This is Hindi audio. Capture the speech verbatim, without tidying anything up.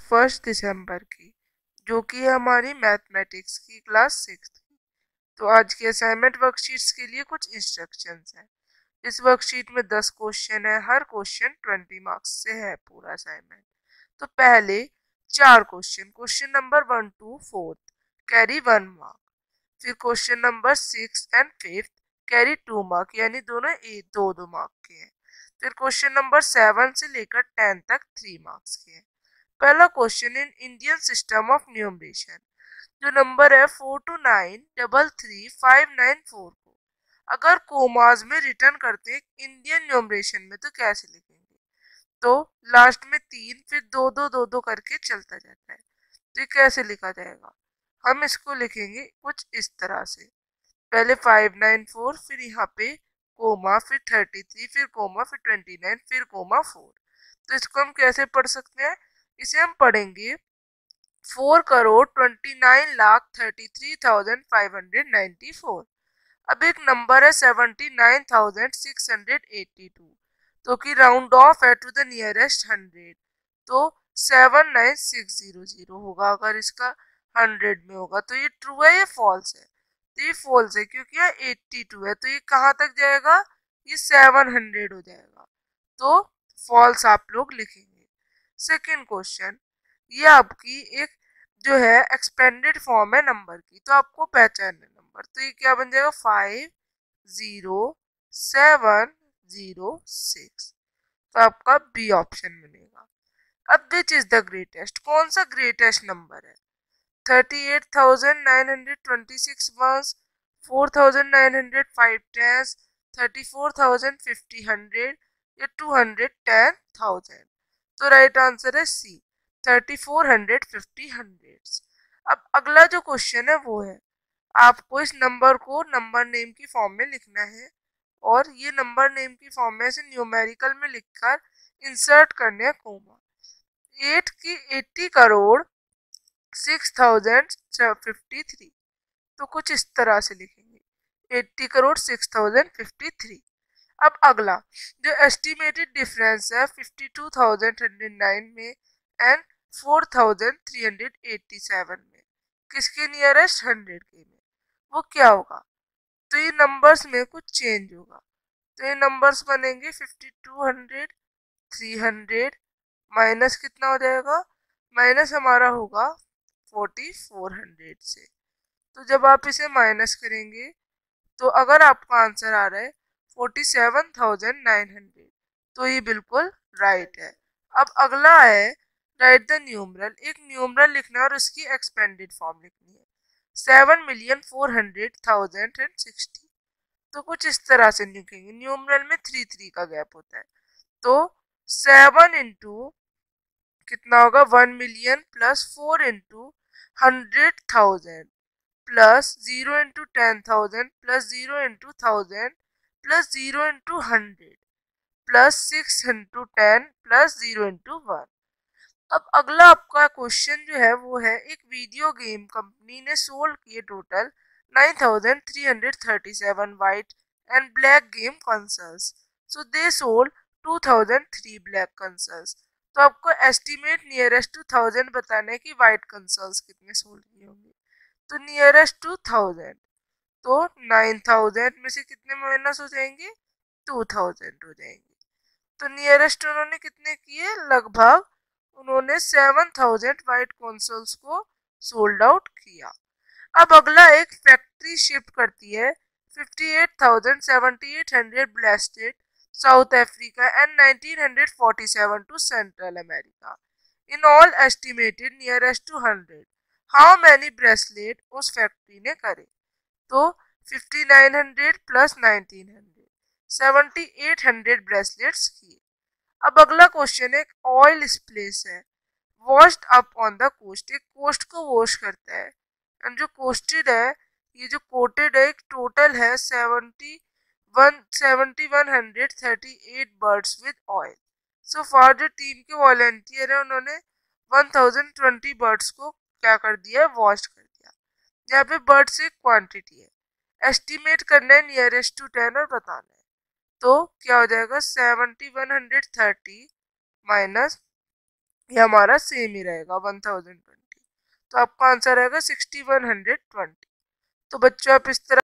फर्स्ट दिसंबर की, जो कि है हमारी मैथमेटिक्स की क्लास सिक्स की। तो आज की असाइनमेंट वर्कशीट्स के लिए कुछ इंस्ट्रक्शंस हैं। इस वर्कशीट में दस क्वेश्चन है, हर क्वेश्चन ट्वेंटी मार्क्स से है पूरा असाइनमेंट। तो पहले चार question, question number one two fourth carry one mark. फिर question number six and fifth carry two mark, यानी दोनों ए दो दो मार्क के हैं। फिर क्वेश्चन नंबर सेवन से लेकर टेन तक थ्री मार्क्स के हैं। पहला question, in Indian system of numeration जो नंबर है four two nine double three five nine four को अगर कोमाज में रिटर्न करते हैं इंडियन न्यूमरेशन में तो कैसे लिखेंगे? तो लास्ट में तीन, फिर दो दो दो दो करके चलता जाता है, तो ये कैसे लिखा जाएगा? हम इसको लिखेंगे कुछ इस तरह से, पहले फाइव नाइन फोर, फिर यहाँ पे कोमा, फिर थर्टी थ्री, फिर कोमा, फिर ट्वेंटी नाइन, फिर कोमा फोर। तो इसको हम कैसे पढ़ सकते हैं? इसे हम पढ़ेंगे four crore twenty nine lakh thirty three thousand five hundred ninety four. अब एक नंबर है seventy nine thousand six hundred eighty two, तो कि राउंड ऑफ है टू द नियरेस्ट हंड्रेड, तो seven nine six zero zero होगा। अगर इसका हंड्रेड में होगा तो ये ट्रू है, ये फॉल्स है? तो ये फॉल्स है क्योंकि ये एट्टी टू है, तो ये कहाँ तक जाएगा? ये सेवन हंड्रेड हो जाएगा, तो फॉल्स आप लोग लिखेंगे। सेकेंड क्वेश्चन, ये आपकी एक जो है एक्सपेंडेड फॉर्म है नंबर की, तो आपको पहचानना है नंबर, तो ये क्या बन जाएगा? Five zero seven zero six, तो आपका बी ऑप्शन बनेगा। अब विच इज द ग्रेटेस्ट, कौन सा ग्रेटेस्ट नंबर है? Thirty eight thousand nine hundred twenty six ones, four thousand nine hundred five tens, thirty four thousand fifty hundred, या टू हंड्रेड टेन थाउजेंड। तो राइट आंसर है C, thirty four hundred fifty hundred. अब अगला जो क्वेश्चन है वो है, आपको इस नंबर को नंबर नेम की फॉर्म में लिखना है, और ये नंबर नेम की फॉर्म में से न्यूमेरिकल में लिखकर इंसर्ट करने हैं कोमा। एट की eighty crore six thousand fifty three, तो कुछ इस तरह से लिखेंगे, eighty crore six thousand fifty three. अब अगला जो एस्टिमेटेड डिफरेंस है fifty two thousand hundred nine में and four thousand three hundred eighty seven में, किसके नियरेस्ट हंड्रेड के में, वो क्या होगा? तो ये नंबर्स में कुछ चेंज होगा, तो ये नंबर्स बनेंगे fifty two hundred, three hundred, minus कितना हो जाएगा? माइनस हमारा होगा फोर्टी फोर हंड्रेड से। तो जब आप इसे माइनस करेंगे तो अगर आपका आंसर आ रहा है forty seven thousand nine hundred, तो ये बिल्कुल राइट है। अब अगला है राइट द न्यूमरल, एक न्यूमरल लिखना है और उसकी एक्सपेंडेड फॉर्म लिखनी है, seven million four hundred thousand and sixty. तो कुछ इस तरह से लिखेंगे, न्यूमरल में थ्री थ्री का गैप होता है, तो सेवन इंटू कितना होगा? One million plus four into hundred thousand plus zero into ten thousand plus zero into thousand plus zero into hundred plus six into ten plus zero into one. अब अगला आपका क्वेश्चन जो है वो है, एक वीडियो गेम कंपनी ने सोल्ड किए total nine thousand three hundred thirty seven white and black game consoles, so they sold two thousand three black consoles. तो आपको एस्टिमेट नियरेस्ट टू थाउजेंड बताना है कि वाइट कंसोल्स कितने सोल्ड किए होंगे। तो नियरेस्ट टू थाउजेंड, तो नाइन थाउजेंड में से कितने माइनस हो जाएंगे? टू थाउजेंड हो जाएंगे। तो नियरेस्ट उन्होंने कितने किए? लगभग उन्होंने सेवन थाउजेंड वाइट कंसोल्स को सोल्ड आउट किया। अब अगला एक फैक्ट्री शिफ्ट करती है fifty eight thousand seventy eight hundred blasted South Africa and nineteen hundred forty seven to Central America, in all estimated nearest to hundred, how many bracelet उस फैक्ट्री ने करे? तो fifty nine hundred plus nineteen hundred, seventy eight hundred bracelets किए। अब अगला क्वेश्चन एक ऑयल स्प्लेस है, washed up on the coast, एक कोस्ट को वॉश करता है, एंड जो कोस्टेड है, ये जो कोटेड है, एक टोटल है seventy one seventy one hundred thirty eight birds with oil. So far जो टीम के वॉलेंटियर है उन्होंने वन थाउजेंड ट्वेंटी बर्ड्स को क्या कर दिया है? वॉश कर दिया। यहाँ पे बर्ड्स एक क्वांटिटी है, एस्टिमेट करना है नियरेस्ट टू टेन और बताना है, तो क्या हो जाएगा? Seventy one hundred thirty minus ये हमारा सेम ही रहेगा वन थाउजेंड ट्वेंटी। तो आपका आंसर रहेगा सिक्सटी वन हंड्रेड ट्वेंटी। तो बच्चों आप इस तरह